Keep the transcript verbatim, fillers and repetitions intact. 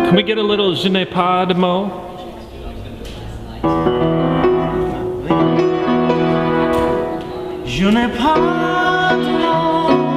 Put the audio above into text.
Can we get a little je n'ai pas de mots? Je n'ai pas de mots.